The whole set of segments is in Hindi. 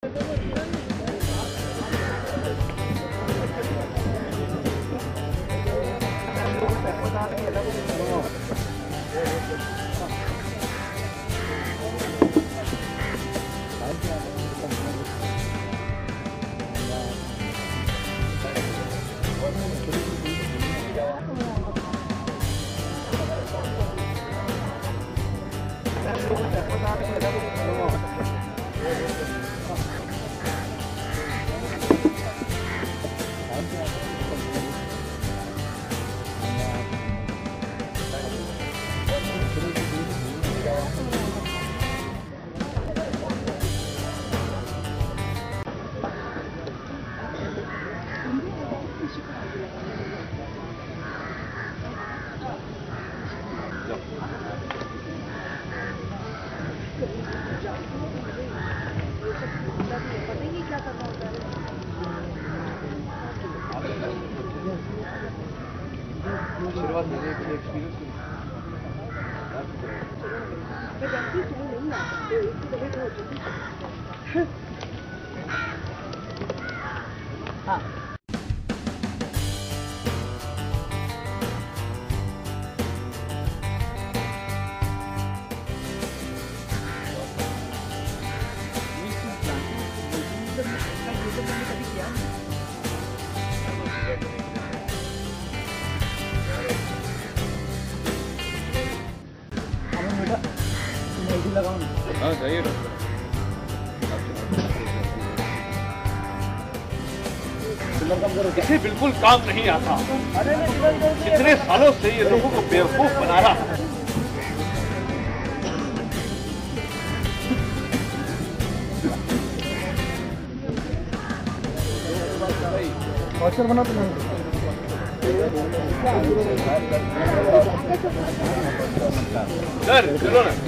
शुरुआत मेरे एक्सपीरियंस हाँ हाँ सही है। इसे बिल्कुल काम नहीं आता। कितने सालों से ये लोगों को बेवकूफ बना रहा है। वाचर बना तो नहीं सर चलो ना।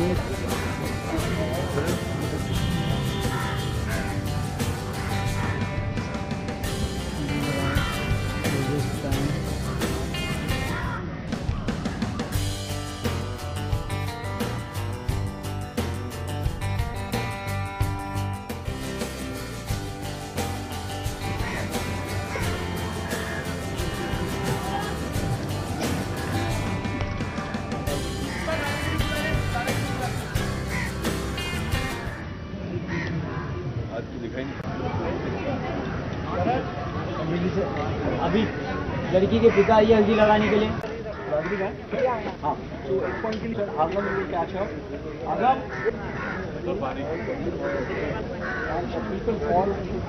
अभी लड़की के पिता आई है हल्दी लगाने के लिए। हाँ तो एक पॉइंट के लिए आगम क्या है आगम people fall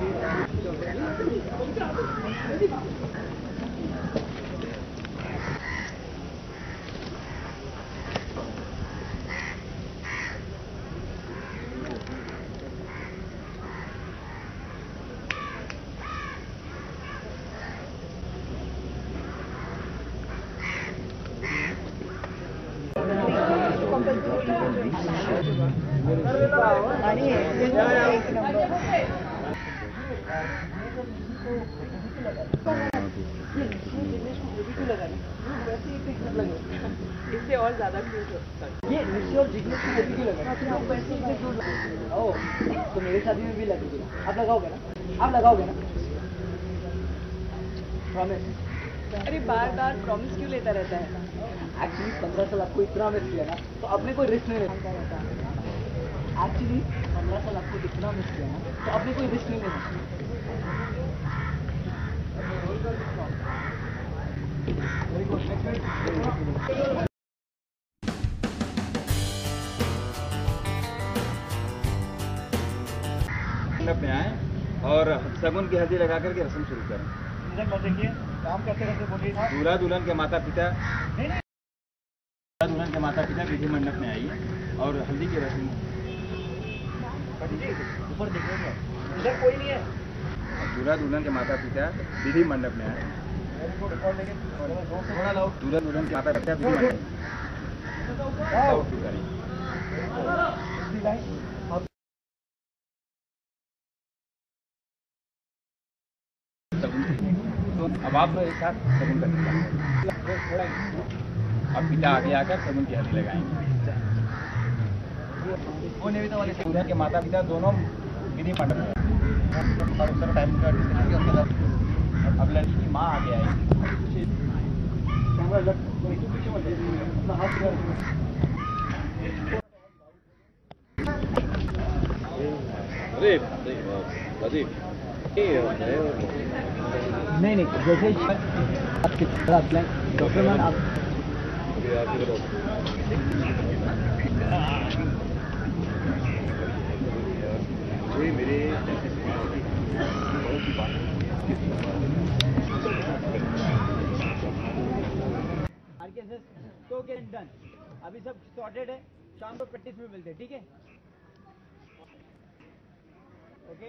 इससे और ज्यादा क्यूट होता है। ये निश्चय और जिग्नेश को भी लगा ओ तो मेरे शादी में भी लगेगा। आप लगाओगे ना? आप लगाओगे ना? प्रॉमिस। अरे बार बार प्रॉमिस क्यों लेता रहता है? एक्चुअली 15 साल आपको इतना मिस किया ना तो अपने कोई रिस्क नहीं लेता रहता। एक्चुअली 15 साल आपको इतना मिस किया ना तो अपने कोई रिस्क नहीं लेता। अपने आए और शगुन की हल्दी लगा करके रस्म शुरू करें। काम करते करते बोलिए। दूल्हा दुल्हन के माता पिता विधि मंडप में आइए और हल्दी की रस्म ऊपर देखिए इधर कोई नहीं है। दूल्हा दुल्हन के माता पिता विधि मंडप में आए। दूल्हा दुल्हन के माता पिता विधि मंडप तो अब आप एक साथ शगुन कर अब पिता आगे आकर शगुन की हल्दी लगाएंगे। दूल्हा के माता पिता दोनों नहीं पार्टनर टाइम का उसके बाद अब लड़की की माँ आगे आई। नहीं जैसे डॉक्टर आप मेरे तो गेट डन। अभी सब सॉर्टेड है, शाम को प्रैक्टिस में मिलते हैं, ठीक है? ओके।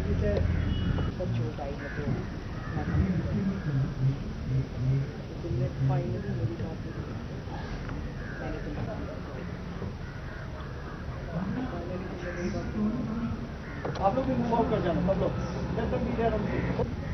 से सब छोटा ही है तो तुमने फाइनली मेरी बात मैंने आप लोग भी मूव आउट कर जाना सब लोग